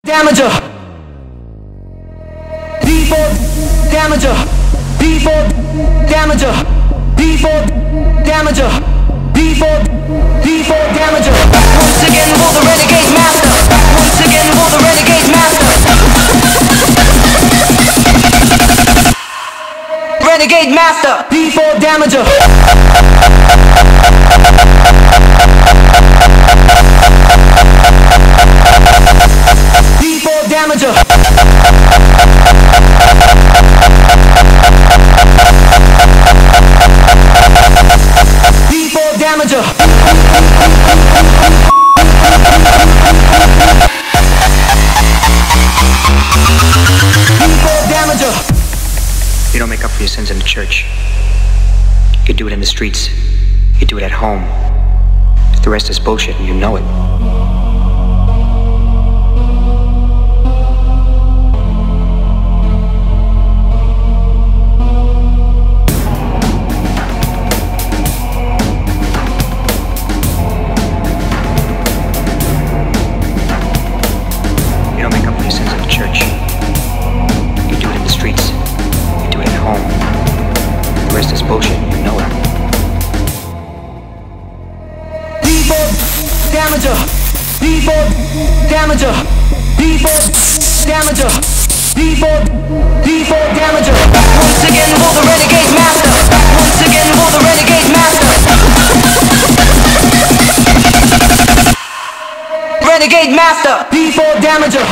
Damager. B4 Damager. B4 Damager. B4 Damager. B4 Damager. Once again for the renegade master. Once again for the renegade master. Renegade master. B4 Damager. Damager. B4 Damager. B4 Damager. You don't make up for your sins in the church. You do it in the streets. You do it at home. The rest is bullshit and you know it. Damager. B4 Damager. B4 Damager. B4 Damager. Once again for the renegade master. Once again for the renegade master. Renegade master. B4 Damager.